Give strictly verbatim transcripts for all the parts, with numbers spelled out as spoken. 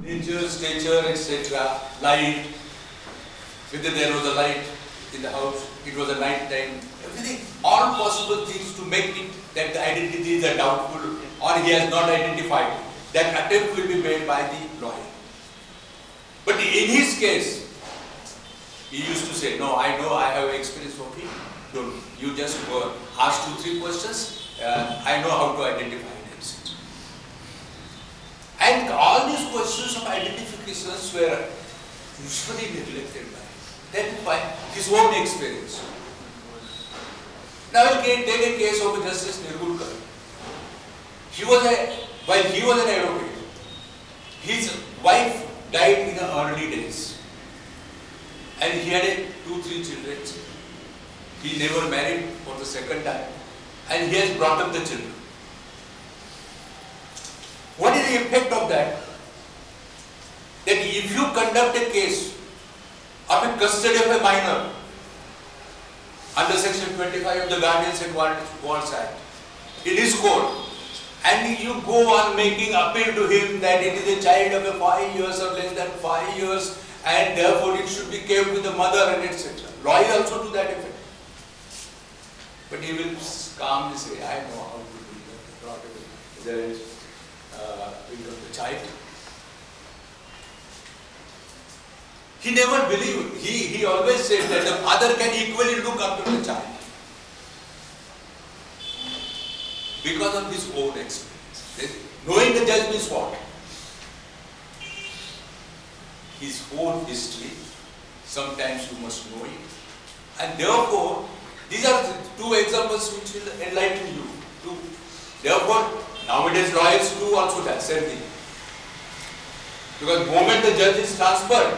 Nature, stature, et cetera. Light, whether there was a light in the house, it was a night time, everything, all possible things to make it that the identities are doubtful or he has not identified. That attempt will be made by the lawyer. But in his case, he used to say, no, I know, I have experience of it. Don't, you just go ask two, three questions, uh, I know how to identify it. And all these questions of identifications were usually neglected by him. That by his own experience. Now I will take a case of Justice Inaugural. He was a, while he was an advocate, his wife died in the early days. And he had a two, three children. He never married for the second time. And he has brought up the children. What is the effect of that? That if you conduct a case of a custody of a minor under section twenty-five of the Guardians and Wards Act in his court, and you go on making appeal to him that it is a child of a five years or less than five years and therefore it should be kept with the mother and et cetera. Lawyer also to that effect. But he will calmly say, I know how to do that. Not there is uh, of the child. He never believed. He, he always said that the father can equally look after the child. Because of his own experience. Knowing the judge means what? His own history. Sometimes you must know it. And therefore, these are the two examples which will enlighten you. Two. Therefore, nowadays lawyers do also that same thing. Because the moment the judge is transferred,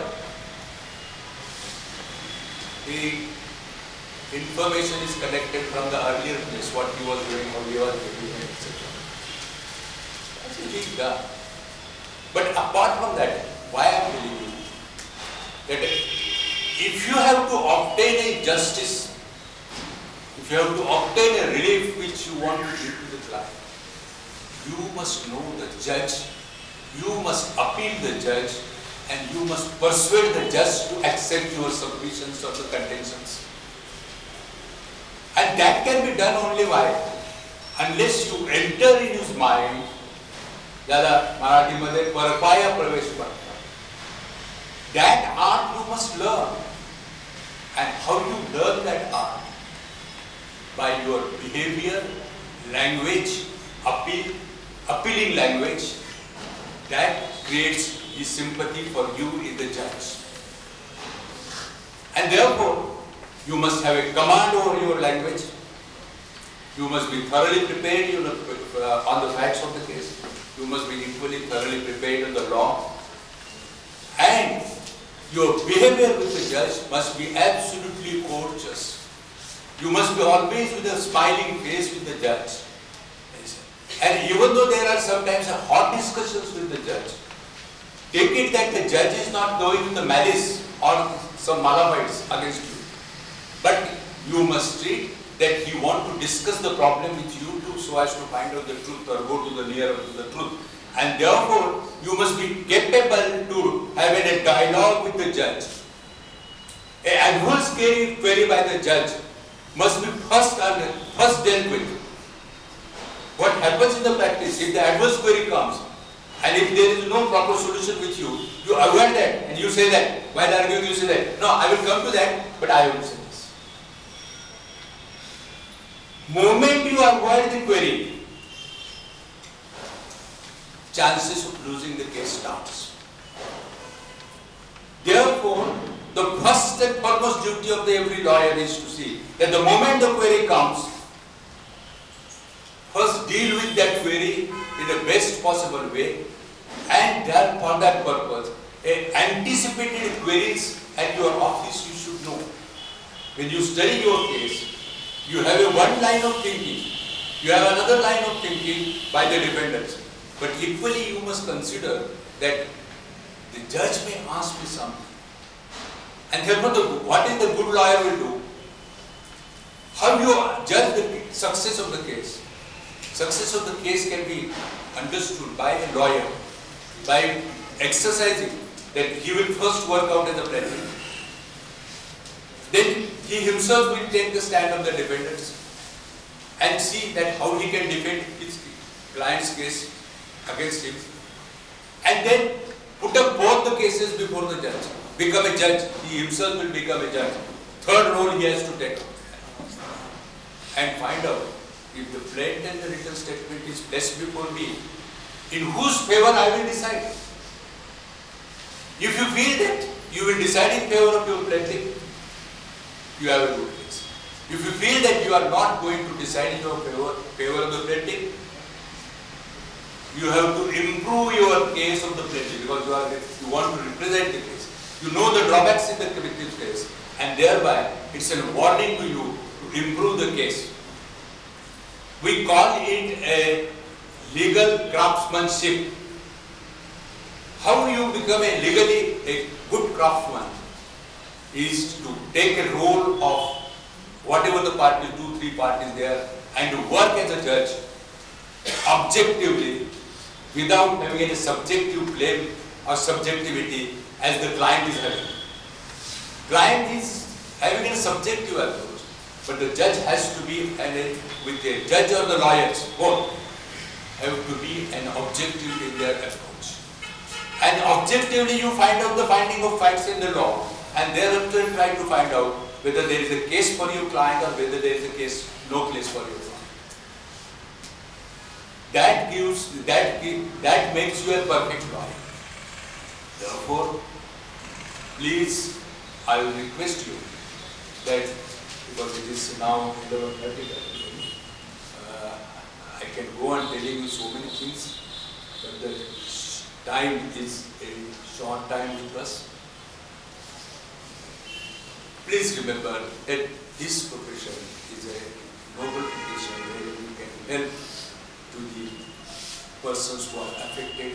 the information is collected from the earlier place, what he was doing, how he was doing, et cetera. That's a big done. But apart from that, why I am telling you that if you have to obtain a justice, if you have to obtain a relief which you want to give to the client, you must know the judge, you must appeal the judge, and you must persuade the judge to accept your submissions or the contentions. And that can be done only by, unless you enter in his mind, Dada Marathi Madhe Parapaya Pravesh Bhatta. That art you must learn. And how you learn that art? By your behavior, language, appeal, appealing language, that creates the sympathy for you in the judge. And therefore, you must have a command over your language. You must be thoroughly prepared you know, uh, on the facts of the case. You must be equally thoroughly prepared on the law. And your behavior with the judge must be absolutely courteous. You must be always with a smiling face with the judge. And even though there are sometimes hot discussions with the judge, take it that the judge is not going with the malice or some malafides against you. But you must treat that he wants to discuss the problem with you too so as to find out the truth or go to the nearer to the truth. And therefore, you must be capable to have a dialogue with the judge. An adverse query by the judge must be first, first dealt with. What happens in the practice, if the adverse query comes, and if there is no proper solution with you, you avoid that and you say that. While arguing, you say that. No, I will come to that, but I will say this. Moment you avoid the query, chances of losing the case starts. Therefore, the first and foremost duty of the every lawyer is to see that the moment the query comes, first deal with that query in the best possible way, and then for that purpose, anticipated queries at your office you should know. When you study your case, you have a one line of thinking, you have another line of thinking by the defendants. But equally you must consider that the judge may ask me something. And therefore, the, what is the good lawyer will do? How do you judge the success of the case? Success of the case can be understood by a lawyer by exercising, that he will first work out as a plaintiff. Then he himself will take the stand of the defendants and see that how he can defend his client's case against him. And then put up both the cases before the judge. Become a judge. He himself will become a judge. Third role he has to take. And find out if the plaintiff and the written statement is placed before me, in whose favor I will decide. If you feel that you will decide in favor of your plaintiff, you have a good case. If you feel that you are not going to decide in your favor, favor of the plaintiff, you have to improve your case of the plaintiff because you, are, you want to represent the case. You know the drawbacks in the plaintiff's case, and thereby it's a warning to you to improve the case. We call it a legal craftsmanship. How you become a legally a good craftsman is to take a role of whatever the parties, two, three parties there, and to work as a judge objectively without having any subjective blame or subjectivity as the client is having. Client is having a subjective approach, but the judge has to be, and with the judge or the lawyers, both have to be an objective in their approach. And objectively you find out the finding of facts in the law, and thereafter try to find out whether there is a case for your client or whether there is a case, no case for your client. That gives, that give, that makes you a perfect lawyer. Therefore, please, I will request you that, because it is now eleven thirty, uh, I can go on telling you so many things, but the time is a short time with us. Please remember that this profession is a noble profession where you can help to the persons who are affected.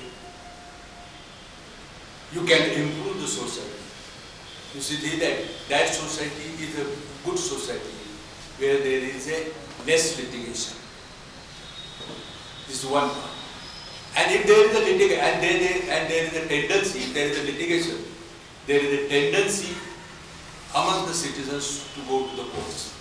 You can improve the society. You see that that society is a good society where there is a less litigation. This is one part. And if there is a litigation, and there is, and there is a tendency, if there is a litigation, there is a tendency among the citizens to go to the courts.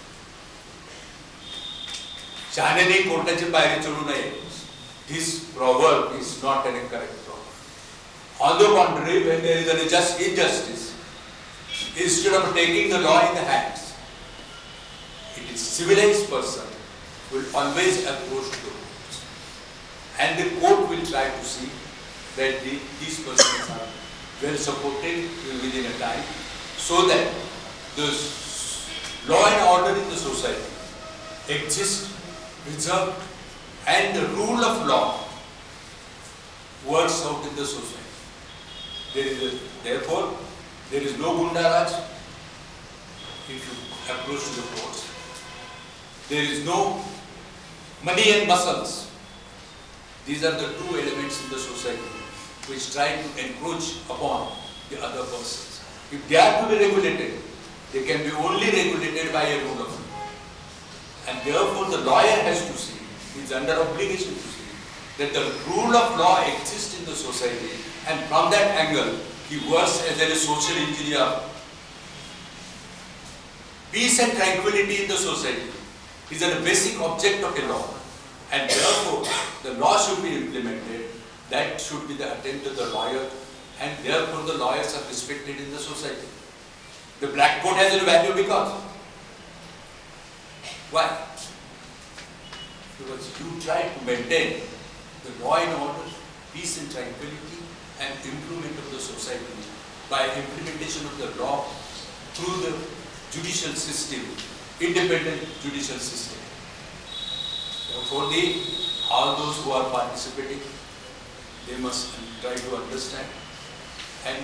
Shahneni कोर्टाची पायरी चढू नये. This proverb is not an incorrect proverb. On the contrary, when there is an just injustice, instead of taking the law in the hands, it is civilized person will always approach to the courts, and the court will try to see that the, these persons are well supported within a time, so that the law and order in the society exists, preserved, and the rule of law works out in the society. There is a, therefore, there is no gundaraj if you approach to the courts. There is no money and muscles. These are the two elements in the society which try to encroach upon the other persons. If they are to be regulated, they can be only regulated by a rule of law. And therefore, the lawyer has to see, he is under obligation to see, that the rule of law exists in the society, and from that angle, he works as a social engineer. Peace and tranquility in the society is a basic object of a law, and therefore, the law should be implemented. That should be the attempt of the lawyer, and therefore the lawyers are respected in the society. The black coat has a value because, why? Because you try to maintain the law and order, peace and tranquility, and improvement of the society by implementation of the law through the judicial system, independent judicial system. Therefore, the, all those who are participating, they must try to understand. And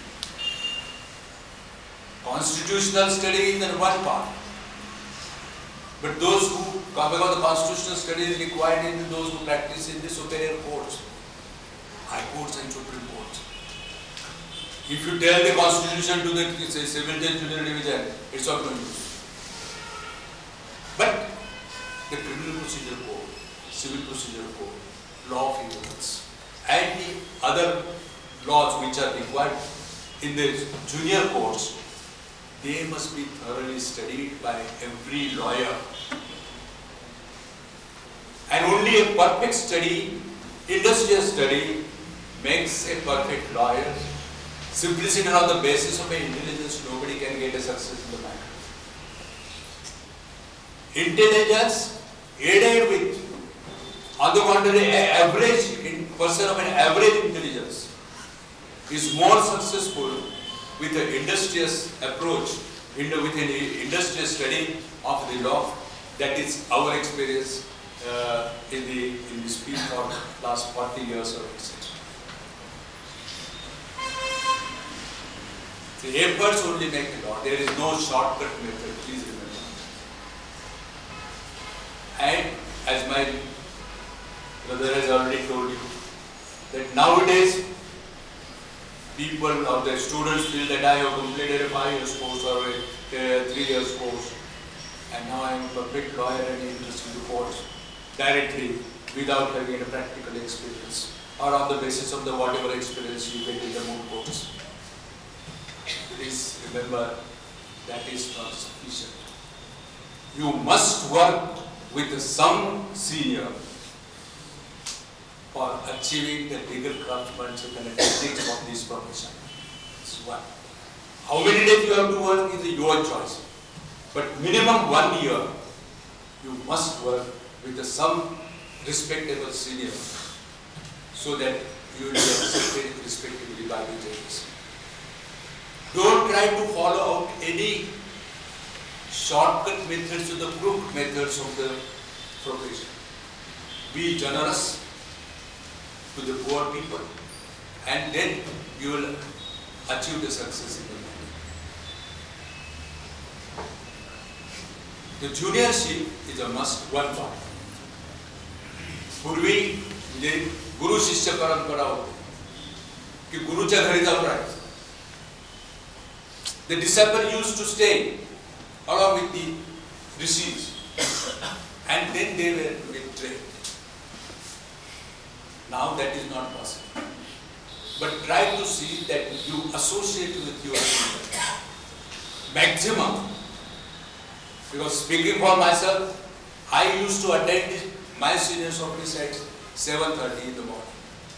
constitutional study is in one part. But those who, because the constitutional study is required in those who practice in the superior courts, high courts and supreme courts. If you tell the constitution to the say, civil judge junior division, it's not going to do. But the criminal procedure code, civil procedure code, law of evidence, and the other laws which are required in the junior courts, they must be thoroughly studied by every lawyer. And only a perfect study, industrious study, makes a perfect lawyer. Simply sitting on the basis of an intelligence, nobody can get a success in the matter. Intelligence aided with, on the contrary, an average person of an average intelligence is more successful with an industrious approach, with an industrious study of the law. That is our experience uh, in the in this field for last forty years or so. The efforts only make a law. There is no shortcut method, please remember. And as my brother has already told you, that nowadays people or the students feel that I have completed a five years course or a, a three years course, and now I am a perfect lawyer and interested in the courts directly without having a practical experience or on the basis of the whatever experience you get in the Moot courts. Please remember, that is not sufficient. You must work with some senior for achieving the legal craftsmanship and the techniques of this profession. That's one. How many days you have to work is your choice. But minimum one year, you must work with some respectable senior so that you will be accepted respectively by the judges. Don't try to follow out any shortcut methods or the crooked methods of the profession. Be generous to the poor people, and then you will achieve the success in the matter. The juniorship is a must, one part. पूर्वी म्हणजे गुरु शिष्य परंपरा होती की गुरुच्या घरी जाऊन राहायचं. The disciple used to stay along with the rishis, and then they were to be trained. Now that is not possible. But try to see that you associate with your senior. Maximum. Because speaking for myself, I used to attend this, my senior's office at seven thirty in the morning.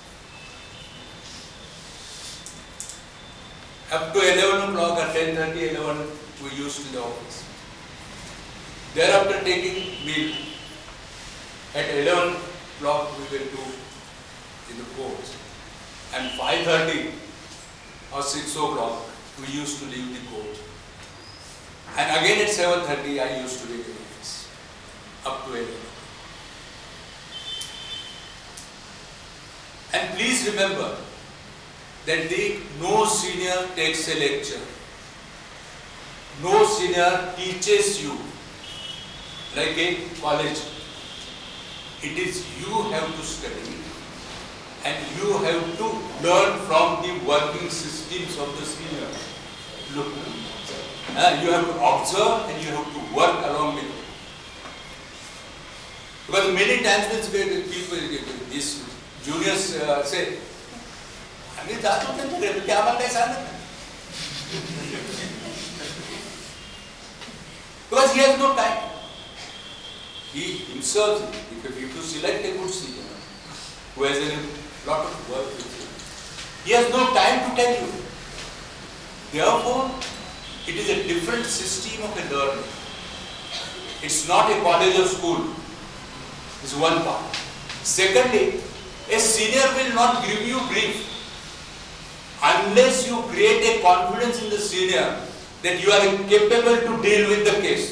Up to eleven o'clock or ten thirty, eleven, we used to the office. Thereafter taking meal. At eleven o'clock we went to in the courts. And five thirty or six o'clock we used to leave the court. And again at seven thirty I used to leave the office. Up to eleven. And please remember that the no senior takes a lecture. No senior teaches you like a college. It is you have to study and you have to learn from the working systems of the senior. Look, uh, you have to observe and you have to work along with it. Because many times when people, these juniors uh, say, because he has no time. He himself, if you have to select a good senior who has a lot of work with him, he has no time to tell you. Therefore, it is a different system of a learning. It's not a college or school. This is one part. Secondly, a senior will not give you brief unless you create a confidence in the senior that you are capable to deal with the case.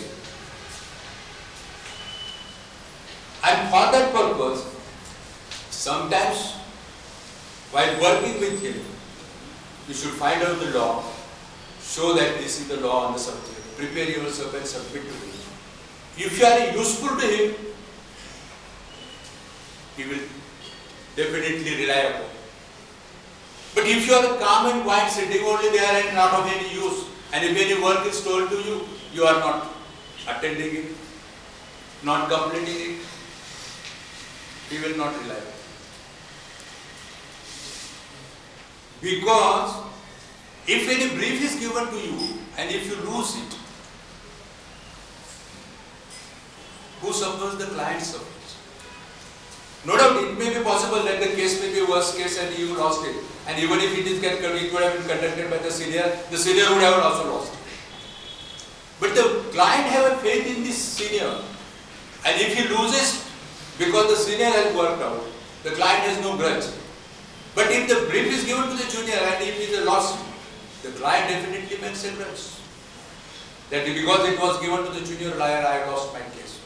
And for that purpose, sometimes while working with him, you should find out the law, show that this is the law on the subject, prepare yourself and submit to him. If you are useful to him, he will definitely rely upon you. But if you are calm and quiet, sitting only there and not of any use, and if any work is told to you, you are not attending it, not completing it, he will not rely upon you. Because if any brief is given to you and if you lose it, who suffers? The client suffers. No doubt it may be possible that the case may be worst case and you lost it. And even if it is get, it would have been conducted by the senior, the senior would have also lost it. But the client have a faith in this senior. And if he loses because the senior has worked out, the client has no grudge. But if the brief is given to the junior and if he is a loss, the client definitely makes a grudge. That because it was given to the junior lawyer, I lost my case.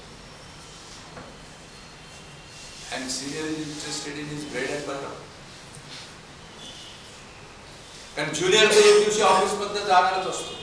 And senior is interested in his bread and butter. कारण junior तर एक दिवशी office मधनं जाणारच असतो,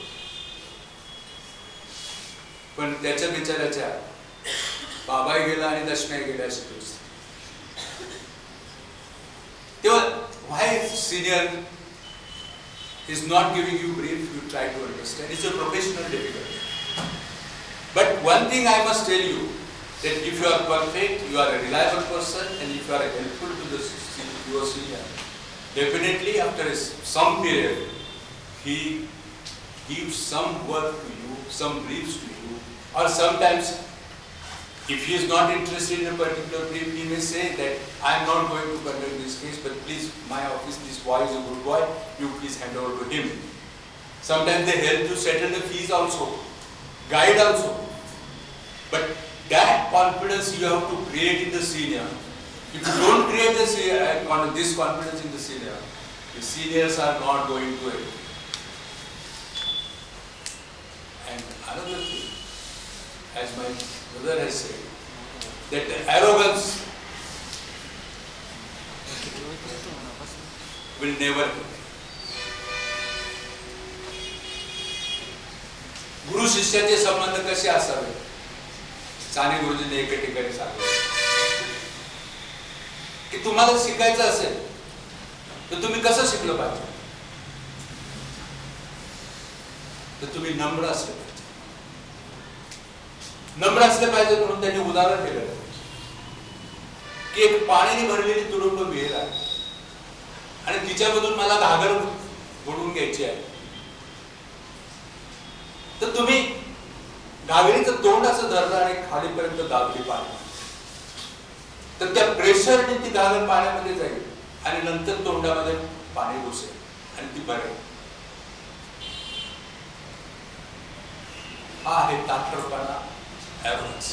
पण त्याच्या बिचाराच्या बाबाही गेला आणि दशम्या गेल्या अशी परिस्थिती. तेव्हा why senior is not giving you brief, you try to understand. It's a professional difficulty. But one thing I must tell you, that if you are perfect, you are a reliable person, and if you are helpful to the your senior, definitely after some period, he gives some work to you, some briefs to you, or sometimes if he is not interested in a particular brief, he may say that I am not going to conduct this case, but please, my office, this boy is a good boy, you please hand over to him. Sometimes they help to settle the fees also, guide also. But that confidence you have to create in the senior. If you don't create this, uh, this confidence in the senior, the seniors are not going to it. And another thing, as my brother has said, that the arrogance will never happen. गुरु शिष्याचे संबंध कसे असावे, साने गुरुजींनी एका ठिकाणी सांगितले की तुम्हाला शिकायचं असेल तर तुम्ही कसं शिकलं पाहिजे, तर तुम्ही नम्र असले पाहिजे. नम्र असले पाहिजे म्हणून त्यांनी उदाहरण दिलं की एक पाण्याने भरलेली तुडुंब विहीर आहे आणि तिच्यामधून मला घागर बुडवून घ्यायची आहे, तर तुम्ही घागरीचं तोंड असं धरलं आणि खालीपर्यंत दाबली पाणी, तर त्या प्रेशरने ती घागर पाण्यामध्ये जाईल आणि नंतर तोंडामध्ये पाणी घुसेल आणि ती भरेल. हा आहे ताठरपणा, ॲव्हरेज.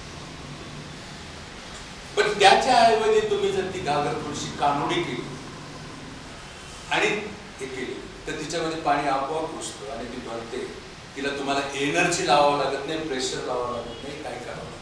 पण त्याच्या ऐवजी तुम्ही जर ती घागर थोडीशी कानोडी केली आणि हे केली तर तिच्यामध्ये पाणी आपोआप घुसतं आणि ती भरते. तिला तुम्हाला एनर्जी लावावं लागत नाही, प्रेशर लावावं लागत नाही, काय करावं लागत.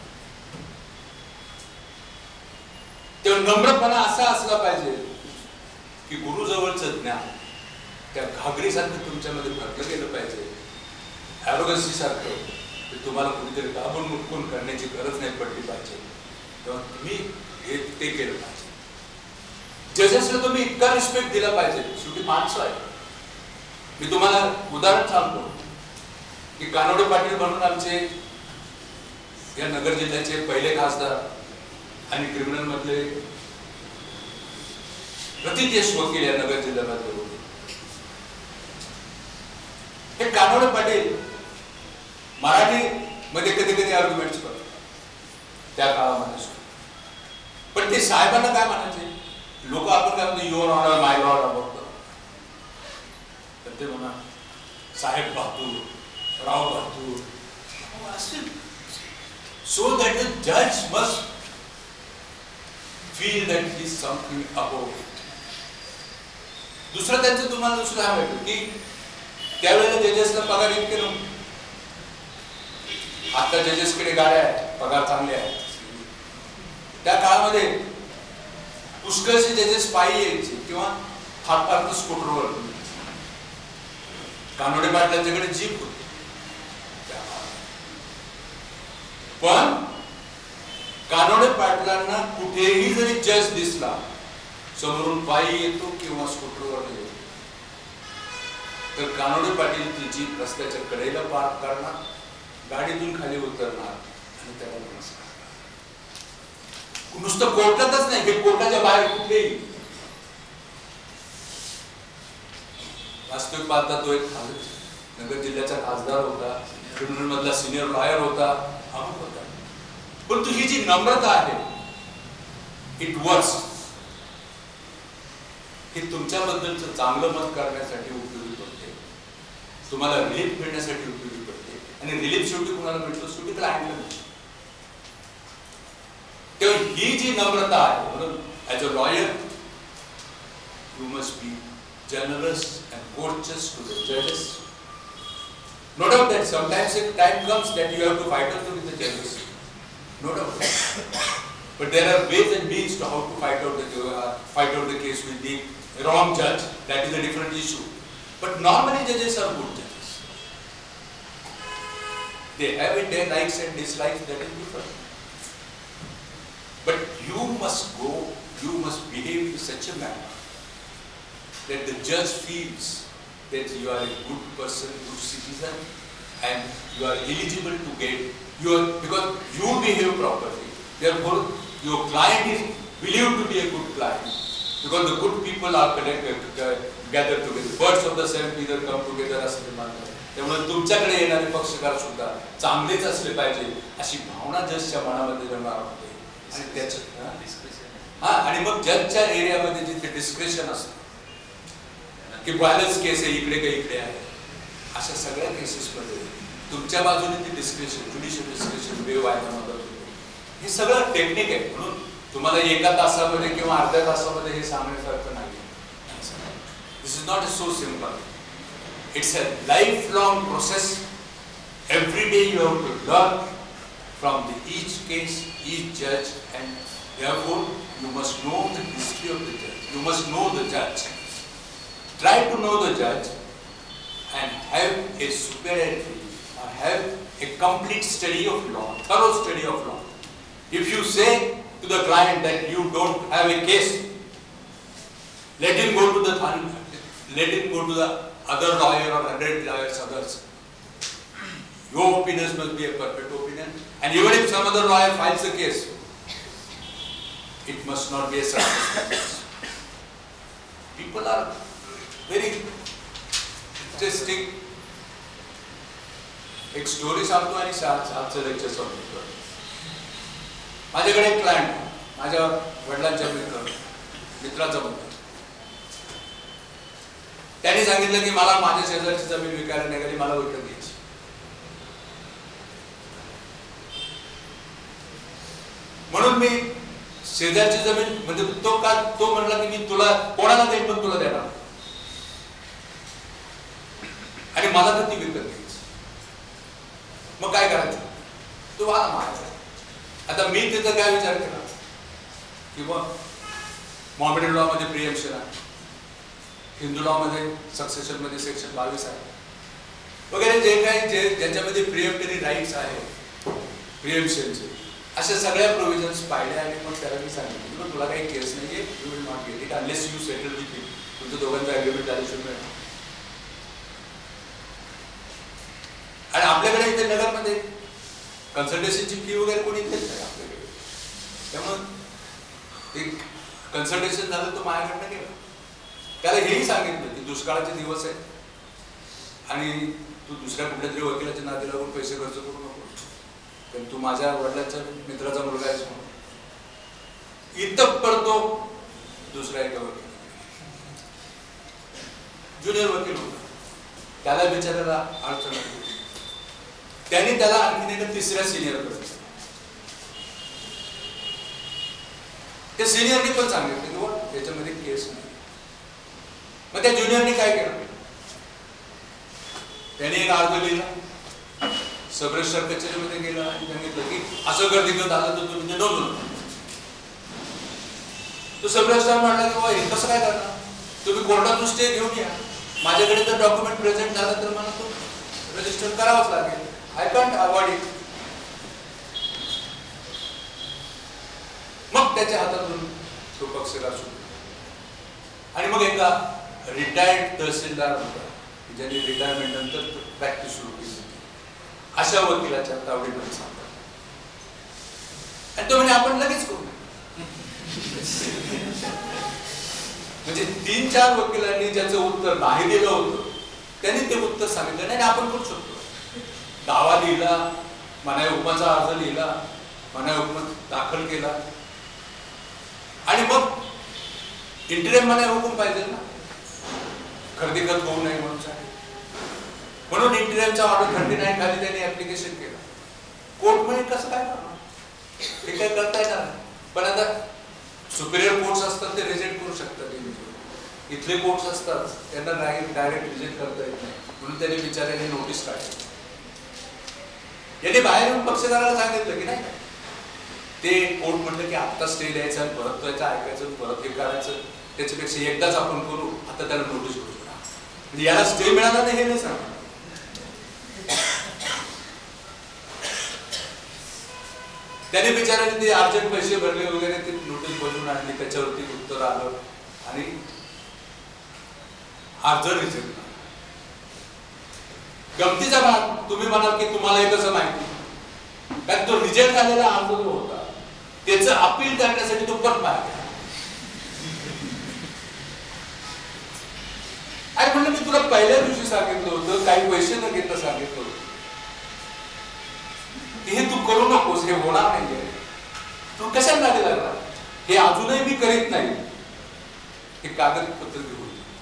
तेव्हा नम्रपणा असा असला पाहिजे की गुरु जवळचं ज्ञान त्या घागरीसारखं तुमच्यामध्ये भरलं गेलं पाहिजे. ॲरोगन्सी सारखं तुम्हाला कुणीतरी दाबून मुटकून करण्याची गरज नाही पडली पाहिजे. तेव्हा तुम्ही हे ते केलं पाहिजे. जजेसला तुम्ही इतका रिस्पेक्ट दिला पाहिजे, शेवटी माणसं आहे. मी तुम्हाला उदाहरण सांगतो की कानोडे पाटील म्हणून आमचे या नगर जिल्ह्याचे पहिले खासदार आणि क्रिमिनल मधले प्रतिदेश वकील या नगर जिल्ह्यामध्ये होते. हे कानोडे पाटील मराठी मध्ये कधी कधी आर्ग्युमेंट्स करतात त्या काळामध्ये, पण ते साहेबांना काय म्हणायचे, लोक आपण काय म्हणतो युअर ऑनर, माय लॉर्ड बघतो, तर ते म्हणा साहेब बहादूर, Rao Bahadur, so that the judge must feel that he is something above it. दुसरं त्यांचं तुम्हाला दुसरं हा भेटतो की त्यावेळेला जजेसला पगार इतके नव्हते. आता जजेसकडे गाड्या आहेत, पगार चांगले आहेत. त्या काळामध्ये पुष्कळसे जजेस पायी यायचे किंवा फार फार तर स्कूटरवर. कानोडे पाटलांच्याकडे जीप होती. पण कानोडे पाटलांना कुठेही जरी जज दिसला, समोरून पायी येतो किंवा स्कूटरवर येतो, तर कानोडे पाटील ती जीप रस्त्याच्या कडेला पार्क करणार, गाडीतून खाली उतरणार आणि त्याला नमस्कार. नुसतं कोर्टातच नाही, हे कोर्टाच्या बाहेर कुठेही. वास्तविक पाहता तो एक नगर जिल्ह्याचा खासदार होता, क्रिमिनल मधला सिनियर लॉयर होता, अमुक होता. परंतु ही जी नम्रता आहे, इट वर्क्स. हे तुमच्याबद्दलचं चांगलं मत करण्यासाठी उपयोगी पडते, तुम्हाला रिलीफ मिळण्यासाठी उपयोगी पडते. आणि रिलीफ शेवटी कुणाला मिळतो? शेवटी क्लायंटला मिळतो. तेव्हा ही जी नम्रता आहे, म्हणून as a lawyer you must be generous and courteous to the judges. No doubt that sometimes a time comes that you have to fight out with the judges. No doubt. But there are ways and means to how to fight out the uh, fight out the case with the wrong judge. That is a different issue. But normally judges are good judges. They have it, their likes and dislikes. That is different. But you must go. You must behave in such a manner that the judge feels that you are a good person, good citizen, and you are eligible to get your, because you behave properly. Therefore, your client is believed to be a good client, because the good people are connected, gathered together. Birds of the same feather come together असं ते मानतात. त्यामुळे तुमच्याकडे येणारे पक्षकार सुद्धा चांगलेच असले पाहिजे अशी भावना जजच्या मनामध्ये निर्माण होते. आणि त्याचं हा आणि मग जजच्या एरियामध्ये जिथे डिस्क्रिप्शन असतं की बॅलन्स केस आहे, इकडे काही इकडे आहे, अशा सगळ्या केसेसमध्ये तुमच्या बाजूने ती डिस्क्रिप्शन, ज्युडिशियल डिस्क्रिप्शन वेळ व्हायला मदत होते. हे सगळं टेक्निक आहे. म्हणून तुम्हाला एका तासामध्ये किंवा अर्ध्या तासामध्ये हे सांगण्यासारखं नाही. This is not so simple. It's a life long process. Every day you have to learn from the each case, each जज, and therefore you must know the history of the judge. You must know the judge. Try to know the judge and have a superiority or have a complete study of law, thorough study of law. If you say to the client that you don't have a case, let him go to the let him go to the other lawyer or hundred lawyers others. Your opinions must be a perfect opinion, and even if some other lawyer files a case, it must not be a success. People are very interesting. एक story सांगतो आणि आजचं lecture संपतो. माझ्याकडे एक client, माझ्या वडिलांच्या मित्र मित्राचा मुलगा, त्याने सांगितलं की मला माझ्या शेजारची जमीन विकायला निघाली, मला विकत घ्यायची. म्हणून मी शेजारची जमीन म्हणजे तो का तो म्हणला की मी तुला कोणाला देईन पण तुला देणार, आणि मला तर ती विकत घ्यायची. मग काय करायचं? तो मला मारायचा. आता मी त्याचा काय विचार केला की मग मॉमेडियन लॉ मध्ये प्रिएम्पशन आहे, हिंदू लॉ मध्ये सक्सेशन मध्ये सेक्शन बावीस आहे वगैरे, जे काही जे ज्याच्यामध्ये प्रिएम्पटरी राईट्स आहे प्रिएम्पशनचे, अशा सगळ्या प्रोव्हिजन्स पाहिल्या. आणि मग त्याला मी सांगितलं तुला काही केस नाहीये, you will not get it unless you settle with him. तुमचं दोघांचं अग्रीमेंट झाल्याशिवाय मिळणार. आणि आपल्याकडे इथे नगरमध्ये कन्सल्टेशनची फी वगैरे कोणी देत नाही आपल्याकडे. त्यामुळे एक कन्सल्टेशन झालं तो माझ्याकडनं गेला. त्याला हेही सांगितलं की दुष्काळाचे दिवस आहेत आणि तू दुसऱ्या कुठल्या तरी वकिलाच्या नादी लागून पैसे खर्च करू नको, पण तू माझ्या वडिलांच्या मित्राचा मुलगा आहेस म्हणून. इतक पडतो दुसऱ्या एका वकील, ज्युनियर वकील होता, त्याला बिचारायला अडचण होती. त्यांनी त्याला आणखीन एका तिसऱ्या सिनियर कडे, त्या सिनियरने पण सांगितलं की बघ त्याच्यामध्ये केस नाही. मग त्या ज्युनियरने काय केलं, त्याने एक अर्ज लिहिला, सब रजिस्ट्रार कचेरीमध्ये गेला आणि सांगितलं की असं गर्दी करत आलं तर तुम्ही नोंद नका. तो सब रजिस्ट्रार म्हणाला की हे कसं काय करणार, तुम्ही कोर्टातून स्टे घेऊन या, माझ्याकडे जर डॉक्युमेंट प्रेझेंट झाला तर मला तो रजिस्टर करावाच लागेल. I can't avoid it. मग त्याच्या हातातून तो पक्षकार सुटला. आणि मग एका रिटायर्ड तहसीलदार होता ज्यांनी रिटायरमेंट नंतर प्रॅक्टिस सुरू केली, अशा वकिलाच्या तावडीमध्ये सांगतात. आणि तो म्हणजे आपण लगेच करू. म्हणजे तीन चार वकिलांनी ज्याचं उत्तर नाही दिलं होतं त्यांनी ते उत्तर सांगितलं नाही. आपण करू शकतो. दावा लिहिला, मनाई हुकुमाचा अर्ज लिहिला, मनाई हुकूम दाखल केला आणि मग इंटरिम मनाई हुकूम पाहिजे ना, खरेदी खत होऊ नये म्हणून साठी. म्हणून इंटरिमचा ऑर्डर थर्टी नाईन खाली त्यांनी ऍप्लिकेशन केलं. कोर्ट म्हणे कसं काय करणार, हे काय करता येणार. पण आता सुपिरियर कोर्ट्स असतात ते रिजेक्ट करू शकतात. इथले कोर्ट्स असतात त्यांना डायरेक्ट रिजेक्ट करता येत नाही. म्हणून त्यांनी बिचाऱ्याने नोटीस काढली. यांनी बाहेर येऊन पक्षकाराला सांगितलं की नाही, ते कोर्ट म्हटलं की आता स्टे द्यायचा आणि परत त्याचं ऐकायचं, परत हे करायचं, त्याच्यापेक्षा एकदाच आपण करू, आता त्याला नोटीस करू. म्हणजे याला स्टे मिळाला नाही हे नाही सांग. त्याने बिचाराने ते अर्जंट पैसे भरले वगैरे, ते नोटीस बनवून आणली, त्याच्यावरती उत्तर आलं आणि अर्ज रिजेक्ट. गमतीचा भाग तुम्ही म्हणाल की तुम्हाला हे कसं माहिती, कारण तो रिजेक्ट झालेला अर्ज जो होता त्याचं अपील करण्यासाठी तो परत मागे. अरे म्हणलं मी तुला पहिल्या दिवशी सांगितलं होतं, काही पैसे न घेता सांगितलं होतं हे तू करू नकोस, हे होणार नाहीये, तू कशाला नादी लागला. हे अजूनही मी करीत नाही. हे कागदपत्र घेऊन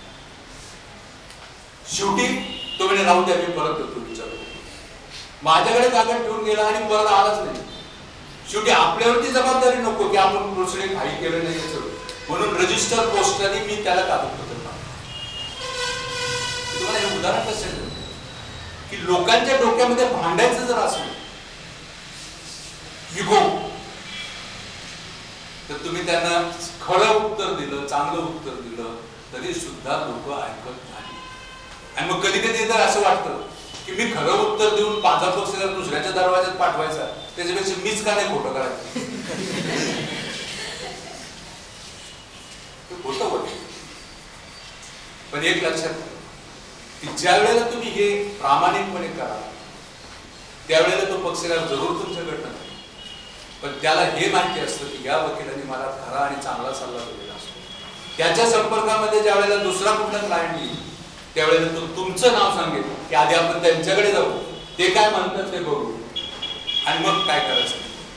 शेवटी तो म्हणे राहू द्या, मी परत येतो विचारतो. माझ्याकडे कागद ठेवून गेला आणि परत आलाच नाही. शेवटी आपल्यावरती जबाबदारी नको की आपण प्रोसिडिंग काही केलं नाही याचं, म्हणून रजिस्टर पोस्टाने मी त्याला कागदपत्र पाठवलं. तुम्हाला हे उदाहरण कसं की लोकांच्या डोक्यामध्ये भांडायचं जर असेल इगो, तर तुम्ही त्यांना खरं उत्तर दिलं, चांगलं उत्तर दिलं तरी सुद्धा लोक ऐकत नाही. आणि मग कधी कधी तर असं वाटतं की मी खरं उत्तर देऊन माझा पक्ष जर दुसऱ्याच्या दरवाज्यात पाठवायचा, त्याच्यापेक्षा मीच का नाही खोटं करायचं. होतं होते. पण एक लक्षात की ज्या वेळेला तुम्ही हे प्रामाणिकपणे करा त्यावेळेला तो पक्षकार जरूर तुमच्याकडनं नाही. पण त्याला हे माहिती असतं की या वकिलांनी मला खरा आणि चांगला सल्ला दिलेला असतो. त्याच्या संपर्कामध्ये ज्या वेळेला दुसरा कुठला क्लायंट येईल त्यावेळेला तो तुमचं नाव सांगेल की आधी आपण त्यांच्याकडे जाऊ, ते काय म्हणतात ते बघू आणि मग काय करायचं.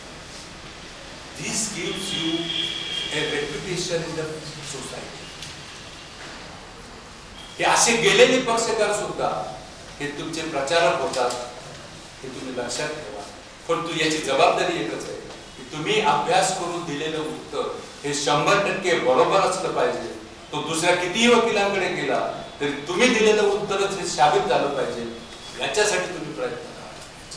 This gives you a reputation in the society. हे असे गेलेले पक्षकार सुद्धा हे तुमचे प्रचारक होतात, हे तुम्ही लक्षात ठेवा. परंतु याची जबाबदारी एकच आहे की तुम्ही अभ्यास करून दिलेलं उत्तर हे शंभर टक्के बरोबर असलं पाहिजे. तो दुसऱ्या कितीही वकिलांकडे गेला तरी तुम्ही दिलेलं उत्तरच हे साबित झालं पाहिजे, याच्यासाठी तुम्ही प्रयत्न करा.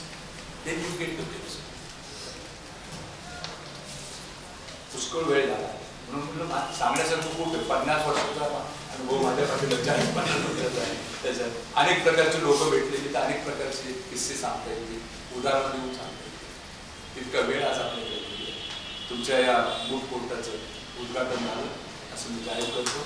पुष्कळ वेळ झाला म्हणून सांगण्यासारखं खूप आहे. पन्नास वर्षाचा अनुभव माझ्या पाठीला चाळीस पन्नास वर्षाचा आहे. त्याच्यात अनेक प्रकारचे लोक भेटलेली, तर अनेक प्रकारचे किस्से सांगता येतील, उदाहरण देऊन सांगता येतील. तितका वेळ आज आपल्याकडे तुमच्या या मूट कोर्टाचं उद्घाटन झालं असं मी जाहीर करतो.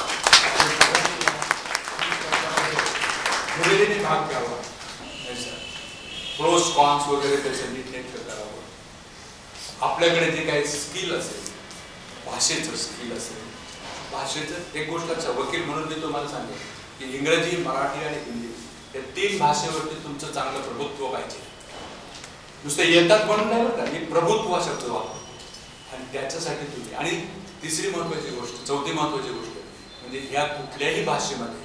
मुलीने भाग घ्यावा, प्रोस कॉन्स वगैरे त्याचं नीटनेटकं करावं. आपल्याकडे जे काही स्किल असेल, भाषेचं स्किल असेल, भाषेचं एक गोष्ट वकील म्हणून मी तुम्हाला सांगेन की इंग्रजी, मराठी आणि हिंदी या तीन भाषेवरती तुमचं चांगलं प्रभुत्व पाहिजे. नुसतं येतात म्हणून नाही बरं का, मी प्रभुत्व शब्द वापरतो आणि त्याच्यासाठी तुम्ही. आणि तिसरी महत्वाची गोष्ट, चौथी महत्वाची गोष्ट म्हणजे ह्या कुठल्याही भाषेमध्ये